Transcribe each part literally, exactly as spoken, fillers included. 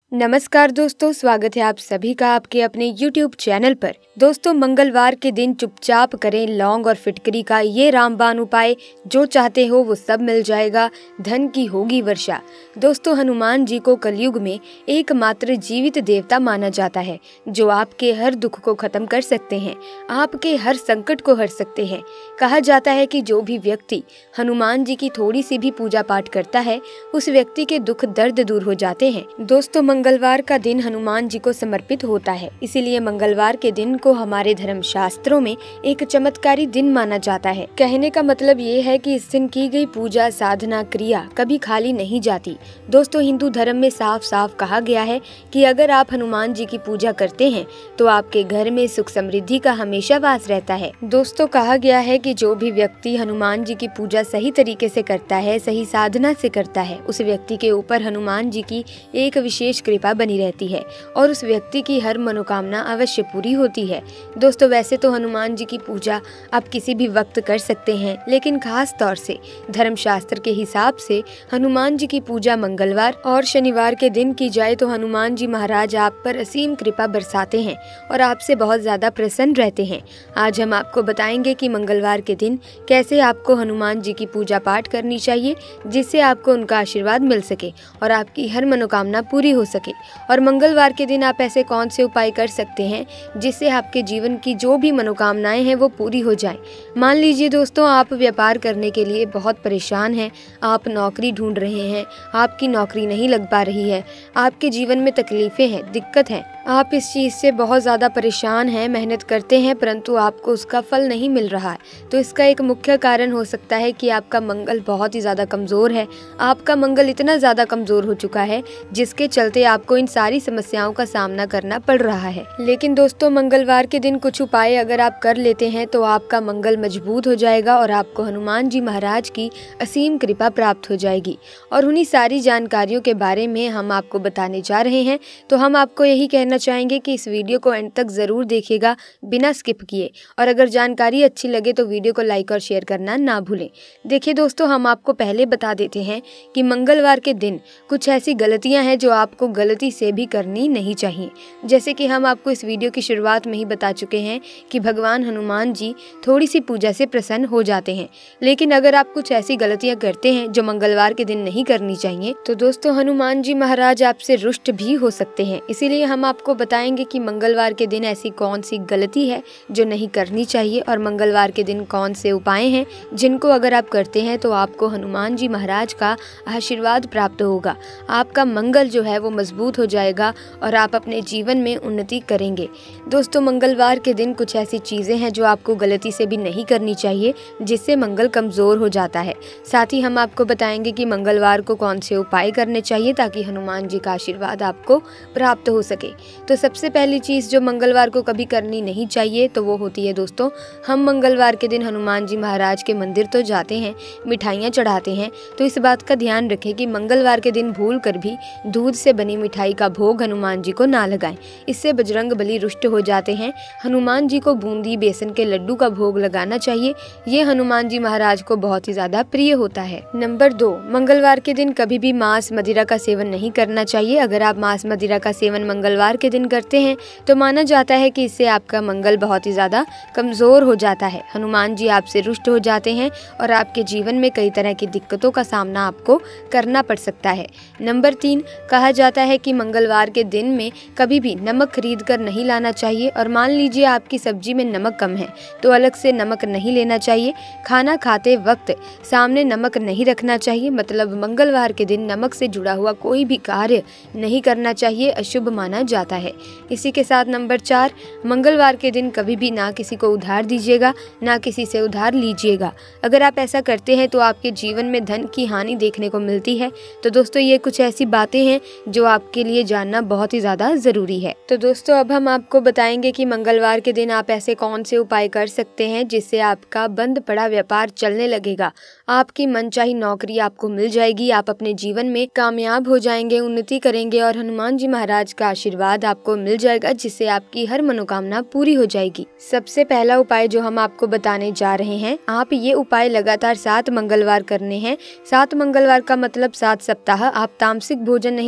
नमस्कार दोस्तों, स्वागत है आप सभी का आपके अपने यूट्यूब चैनल पर। दोस्तों, मंगलवार के दिन चुपचाप करें लौंग और फिटकरी का ये रामबाण उपाय। जो चाहते हो वो सब मिल जाएगा, धन की होगी वर्षा। दोस्तों, हनुमान जी को कलयुग में एकमात्र जीवित देवता माना जाता है, जो आपके हर दुख को खत्म कर सकते हैं, आपके हर संकट को हर सकते हैं। कहा जाता है कि जो भी व्यक्ति हनुमान जी की थोड़ी सी भी पूजा पाठ करता है, उस व्यक्ति के दुख दर्द दूर हो जाते हैं। दोस्तों, मंगलवार का दिन हनुमान जी को समर्पित होता है, इसीलिए मंगलवार के दिन को हमारे धर्म शास्त्रों में एक चमत्कारी दिन माना जाता है। कहने का मतलब ये है कि इस दिन की गई पूजा, साधना, क्रिया कभी खाली नहीं जाती। दोस्तों, हिंदू धर्म में साफ साफ कहा गया है कि अगर आप हनुमान जी की पूजा करते हैं तो आपके घर में सुख समृद्धि का हमेशा वास रहता है। दोस्तों, कहा गया है कि जो भी व्यक्ति हनुमान जी की पूजा सही तरीके से करता है, सही साधना से करता है, उस व्यक्ति के ऊपर हनुमान जी की एक विशेष कृपा बनी रहती है और उस व्यक्ति की हर मनोकामना अवश्य पूरी होती है। दोस्तों, वैसे तो हनुमान जी की पूजा आप किसी भी वक्त कर सकते हैं, लेकिन खास तौर से धर्मशास्त्र के हिसाब से हनुमान जी की पूजा मंगलवार और शनिवार के दिन की जाए तो हनुमान जी महाराज आप पर असीम कृपा बरसाते हैं और आपसे बहुत ज्यादा प्रसन्न रहते हैं। आज हम आपको बताएंगे कि मंगलवार के दिन कैसे आपको हनुमान जी की पूजा पाठ करनी चाहिए, जिससे आपको उनका आशीर्वाद मिल सके और आपकी हर मनोकामना पूरी हो सके। और मंगलवार के दिन आप ऐसे कौन से उपाय कर सकते हैं जिससे आपके जीवन की जो भी मनोकामनाएं हैं वो पूरी हो जाएं। मान लीजिए दोस्तों, आप व्यापार करने के लिए बहुत परेशान हैं, आप नौकरी ढूंढ रहे हैं, आपकी नौकरी नहीं लग पा रही है, आपके जीवन में तकलीफें हैं, दिक्कत है, आप इस चीज़ से बहुत ज़्यादा परेशान हैं, मेहनत करते हैं परंतु आपको उसका फल नहीं मिल रहा है। तो इसका एक मुख्य कारण हो सकता है कि आपका मंगल बहुत ही ज़्यादा कमज़ोर है। आपका मंगल इतना ज़्यादा कमज़ोर हो चुका है जिसके चलते आपको इन सारी समस्याओं का सामना करना पड़ रहा है। लेकिन दोस्तों, मंगलवार के दिन कुछ उपाय अगर आप कर लेते हैं तो आपका मंगल मजबूत हो जाएगा और आपको हनुमान जी महाराज की असीम कृपा प्राप्त हो जाएगी। और उन्हीं सारी जानकारियों के बारे में हम आपको बताने जा रहे हैं। तो हम आपको यही कहना चाहेंगे कि इस वीडियो को एंड तक जरूर देखिएगा, बिना स्किप किए। और अगर जानकारी अच्छी लगे तो वीडियो को लाइक और शेयर करना ना भूलें। देखिए दोस्तों, हम आपको पहले बता देते हैं कि मंगलवार के दिन कुछ ऐसी गलतियां हैं जो आपको गलती से भी करनी नहीं चाहिए। जैसे कि हम आपको इस वीडियो की शुरुआत में ही बता चुके हैं कि भगवान हनुमान जी थोड़ी सी पूजा से प्रसन्न हो जाते हैं। लेकिन अगर आप कुछ ऐसी गलतियां करते हैं जो मंगलवार के दिन नहीं करनी चाहिए, तो दोस्तों हनुमान जी महाराज आपसे रुष्ट भी हो सकते हैं। इसीलिए हम आपको बताएंगे कि मंगलवार के दिन ऐसी कौन सी गलती है जो नहीं करनी चाहिए और मंगलवार के दिन कौन से उपाय हैं जिनको अगर आप करते हैं तो आपको हनुमान जी महाराज का आशीर्वाद प्राप्त होगा। आपका मंगल जो है वो मजबूत हो जाएगा और आप अपने जीवन में उन्नति करेंगे। दोस्तों, मंगलवार के दिन कुछ ऐसी चीजें हैं जो आपको गलती से भी नहीं करनी चाहिए, जिससे मंगल कमजोर हो जाता है। साथ ही हम आपको बताएंगे कि मंगलवार को कौन से उपाय करने चाहिए ताकि हनुमान जी का आशीर्वाद आपको प्राप्त हो सके। तो सबसे पहली चीज जो मंगलवार को कभी करनी नहीं चाहिए तो वो होती है दोस्तों, हम मंगलवार के दिन हनुमान जी महाराज के मंदिर तो जाते हैं, मिठाइयाँ चढ़ाते हैं, तो इस बात का ध्यान रखें कि मंगलवार के दिन भूल कर भी दूध से बनी मिठाई का भोग हनुमान जी को ना लगाएं। इससे बजरंग बली रुष्ट हो जाते हैं। हनुमान जी को बूंदी, बेसन के लड्डू का भोग लगाना चाहिए। ये हनुमान जी महाराज को बहुत ही ज्यादा प्रिय होता है। नंबर दो, मंगलवार के दिन कभी भी मांस मदिरा का सेवन नहीं करना चाहिए। अगर आप मांस मदिरा का सेवन मंगलवार के दिन करते हैं तो माना जाता है कि इससे आपका मंगल बहुत ही ज्यादा कमजोर हो जाता है। हनुमान जी आपसे रुष्ट हो जाते हैं और आपके जीवन में कई तरह की दिक्कतों का सामना आपको करना पड़ सकता है। नंबर तीन, कहा जाता है कि मंगलवार के दिन में कभी भी नमक खरीद कर नहीं लाना चाहिए। और मान लीजिए आपकी सब्जी में नमक कम है तो अलग से नमक नहीं लेना चाहिए। खाना खाते वक्त सामने नमक नहीं रखना चाहिए। मतलब मंगलवार के दिन नमक से जुड़ा हुआ कोई भी कार्य नहीं करना चाहिए, अशुभ माना जाता है। इसी के साथ नंबर चार, मंगलवार के दिन कभी भी ना किसी को उधार दीजिएगा, ना किसी से उधार लीजिएगा। अगर आप ऐसा करते हैं तो आपके जीवन में धन की हानि देखने को मिलती है। तो दोस्तों, ये कुछ ऐसी बातें हैं जो आपके लिए जानना बहुत ही ज्यादा जरूरी है। तो दोस्तों, अब हम आपको बताएंगे कि मंगलवार के दिन आप ऐसे कौन से उपाय कर सकते हैं जिससे आपका बंद पड़ा व्यापार चलने लगेगा, आपकी मनचाही नौकरी आपको मिल जाएगी, आप अपने जीवन में कामयाब हो जाएंगे, उन्नति करेंगे और हनुमान जी महाराज का आशीर्वाद आपको मिल जाएगा, जिससे आपकी हर मनोकामना पूरी हो जाएगी। सबसे पहला उपाय जो हम आपको बताने जा रहे हैं, आप ये उपाय लगातार सात मंगलवार करने हैं। सात मंगलवार का मतलब सात सप्ताह आप तामसिक भोजन नहीं कर सकते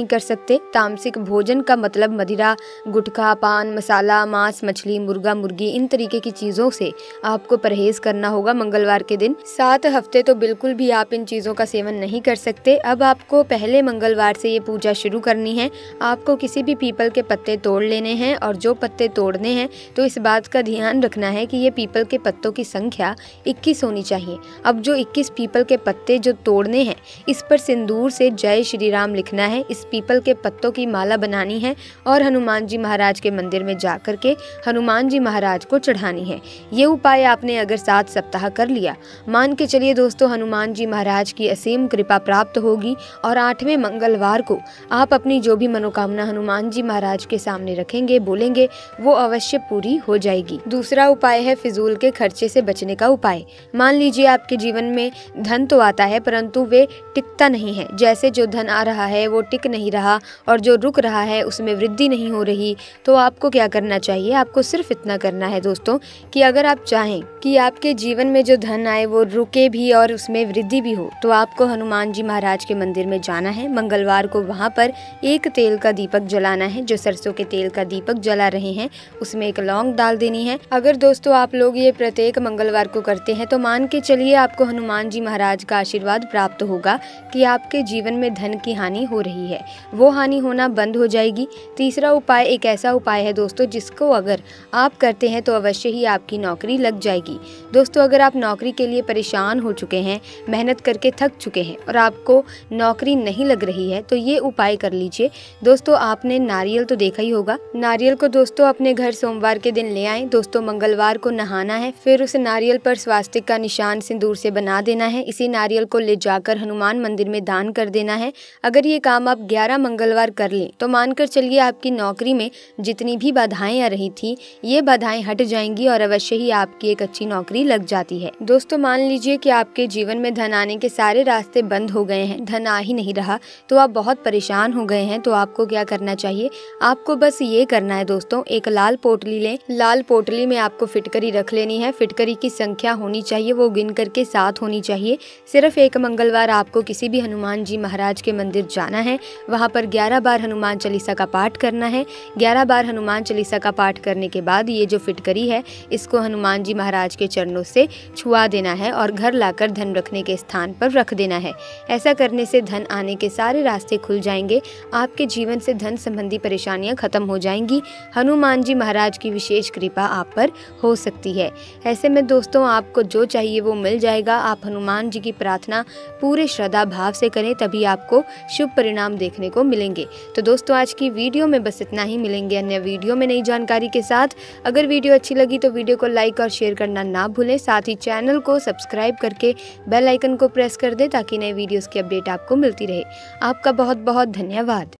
सकते। तामसिक भोजन का मतलब मदिरा, गुटखा, पान मसाला, मांस, मछली, मुर्गा, मुर्गी, इन तरीके की चीज़ों से आपको परहेज करना होगा मंगलवार के दिन। सात हफ्ते तो बिल्कुल भी आप इन चीज़ों का सेवन नहीं कर सकते। अब आपको पहले मंगलवार से ये पूजा शुरू करनी है। आपको किसी भी पीपल के पत्ते तोड़ लेने हैं और जो पत्ते तोड़ने हैं तो इस बात का ध्यान रखना है कि ये पीपल के पत्तों की संख्या इक्कीस होनी चाहिए। अब जो इक्कीस पीपल के पत्ते जो तोड़ने हैं, इस पर सिंदूर से जय श्री राम लिखना है। इस पीपल के पत्तों की माला बनानी है और हनुमान जी महाराज के मंदिर में जा कर के हनुमान जी महाराज को चढ़ानी है। ये उपाय आपने अगर सात सप्ताह कर लिया, मान के चलिए दोस्तों, हनुमान जी महाराज की असीम कृपा प्राप्त होगी और आठवें मंगलवार को आप अपनी जो भी मनोकामना हनुमान जी महाराज के सामने रखेंगे, बोलेंगे, वो अवश्य पूरी हो जाएगी। दूसरा उपाय है फिजूल के खर्चे से बचने का उपाय। मान लीजिए आपके जीवन में धन तो आता है परंतु वे टिकता नहीं है। जैसे जो धन आ रहा है वो टिक नहीं रहा और जो रुक रहा है उसमें वृद्धि नहीं हो रही। तो आपको क्या करना चाहिए? आपको सिर्फ इतना करना है दोस्तों कि अगर आप चाहें कि आपके जीवन में जो धन आए वो रुके भी और उसमें वृद्धि भी हो, तो आपको हनुमान जी महाराज के मंदिर में जाना है। मंगलवार को वहाँ पर एक तेल का दीपक जलाना है। जो सरसों के तेल का दीपक जला रहे हैं उसमें एक लौंग डाल देनी है। अगर दोस्तों आप लोग ये प्रत्येक मंगलवार को करते हैं तो मान के चलिए आपको हनुमान जी महाराज का आशीर्वाद प्राप्त होगा कि आपके जीवन में धन की हानि हो रही है, वो हानि होना बंद हो जाएगी। तीसरा उपाय एक ऐसा उपाय है दोस्तों जिसको अगर आप करते हैं तो अवश्य ही आपकी नौकरी लग जाएगी। दोस्तों अगर आप नौकरी के लिए परेशान हो चुके हैं, मेहनत करके थक चुके हैं और आपको नौकरी नहीं लग रही है, तो ये उपाय कर लीजिए। दोस्तों आपने नारियल तो देखा ही होगा। नारियल को दोस्तों अपने घर सोमवार के दिन ले आएं। दोस्तों मंगलवार को नहाना है, फिर उस नारियल पर स्वास्तिक का निशान सिंदूर से बना देना है। इसी नारियल को ले जाकर हनुमान मंदिर में दान कर देना है। अगर ये काम आप ग्यारह मंगलवार कर लें तो मानकर चलिए आपकी नौकरी में जितनी भी बाधाएं आ रही थी, ये बाधाएं हट जाएंगी और अवश्य ही आपकी एक अच्छी नौकरी लग जाती है। दोस्तों मान लीजिए कि आपके जीवन में धन आने के सारे रास्ते बंद हो गए हैं, धन आ ही नहीं रहा, तो आप बहुत परेशान हो गए हैं। तो आपको क्या करना चाहिए? आपको बस ये करना है दोस्तों, एक लाल पोटली लें। लाल पोटली में आपको फिटकरी रख लेनी है। फिटकरी की संख्या होनी चाहिए वो गिन करके सात होनी चाहिए। सिर्फ एक मंगलवार आपको किसी भी हनुमान जी महाराज के मंदिर जाना है, वहाँ पर ग्यारह बार हनुमान चालीसा का पाठ करना है। ग्यारह बार हनुमान चालीसा का पाठ करने के बाद ये जो फिटकरी है इसको हनुमान जी महाराज के चरणों से छुआ देना है और घर लाकर धन रखने के स्थान पर रख देना है। ऐसा करने से धन आने के सारे रास्ते खुल जाएंगे, आपके जीवन से धन संबंधी परेशानियां खत्म हो जाएंगी। हनुमान जी महाराज की विशेष कृपा आप पर हो सकती है। ऐसे में दोस्तों आपको जो चाहिए वो मिल जाएगा। आप हनुमान जी की प्रार्थना पूरे श्रद्धा भाव से करें, तभी आपको शुभ परिणाम देखने को मिलेंगे। तो दोस्तों आज की वीडियो में बस इतना ही। मिलेंगे अन्य वीडियो में नई जानकारी के साथ। अगर वीडियो अच्छी लगी तो वीडियो को लाइक और शेयर करना ना भूलें। साथ ही चैनल को सब्सक्राइब करके बेल आइकन को प्रेस कर दें ताकि नए वीडियोस की अपडेट आपको मिलती रहे। आपका बहुत बहुत धन्यवाद।